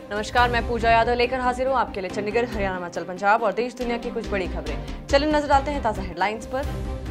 नमस्कार, मैं पूजा यादव लेकर हाजिर हूँ आपके लिए चंडीगढ़, हरियाणा, हिमाचल, पंजाब और देश दुनिया की कुछ बड़ी खबरें। चलिए नजर डालते हैं ताजा हेडलाइंस पर।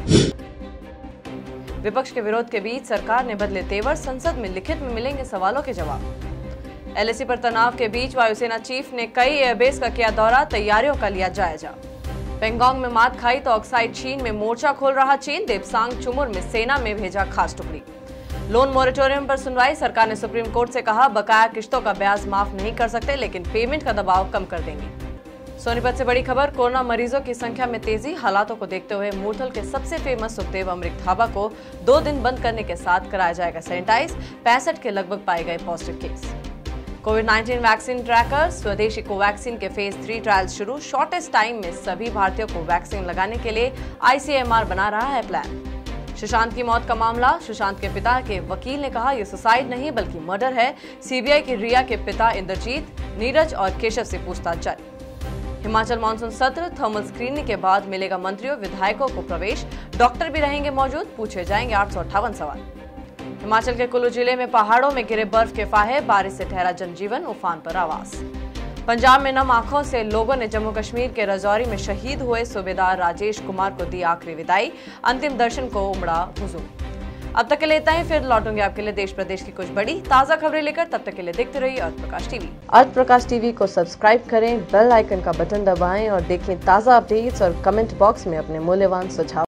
विपक्ष के विरोध के बीच सरकार ने बदले तेवर, संसद में लिखित में मिलेंगे सवालों के जवाब। एलएसी पर तनाव के बीच वायुसेना चीफ ने कई एयरबेस का किया दौरा, तैयारियों का लिया जायजा। पेंगोंग में मात खाई तो ऑक्साइड चीन में मोर्चा खोल रहा चीन, देपसांग चुमुर में सेना में भेजा खास टुकड़ी। लोन मोरेटोरियम पर सुनवाई, सरकार ने सुप्रीम कोर्ट से कहा बकाया किश्तों का ब्याज माफ नहीं कर सकते, लेकिन पेमेंट का दबाव कम कर देंगे। सोनीपत से बड़ी खबर, कोरोना मरीजों की संख्या में तेजी, हालातों को देखते हुए मूर्थल के सबसे फेमस सुखदेव अमृत ढाबा को 2 दिन बंद करने के साथ कराया जाएगा सैनिटाइज। 65 के लगभग पाए गए पॉजिटिव केस। कोविड-19 वैक्सीन ट्रैकर, स्वदेशी कोवैक्सीन के फेज 3 ट्रायल्स शुरू, शॉर्टेस्ट टाइम में सभी भारतीयों को वैक्सीन लगाने के लिए ICMR बना रहा है प्लान। सुशांत की मौत का मामला, सुशांत के पिता के वकील ने कहा यह सुसाइड नहीं बल्कि मर्डर है। सीबीआई की रिया के पिता इंद्रजीत, नीरज और केशव से पूछताछ जारी। हिमाचल मानसून सत्र, थर्मल स्क्रीनिंग के बाद मिलेगा मंत्रियों विधायकों को प्रवेश, डॉक्टर भी रहेंगे मौजूद, पूछे जाएंगे 858 सवाल। हिमाचल के कुल्लू जिले में पहाड़ों में गिरे बर्फ के फाहे, बारिश से ठहरा जनजीवन, उफान पर आवास। पंजाब में नम आंखों से लोगों ने जम्मू कश्मीर के राजौरी में शहीद हुए सूबेदार राजेश कुमार को दी आखिरी विदाई, अंतिम दर्शन को उमड़ा हुजूम। अब तक के लिए इतना ही, फिर लौटूंगे आपके लिए देश प्रदेश की कुछ बड़ी ताजा खबरें लेकर। तब तक के लिए देखते रहिए अर्थ प्रकाश टीवी। अर्थ प्रकाश टीवी को सब्सक्राइब करें, बेल आइकन का बटन दबाएं और देखें ताजा अपडेट्स और कमेंट बॉक्स में अपने मूल्यवान सुझाव।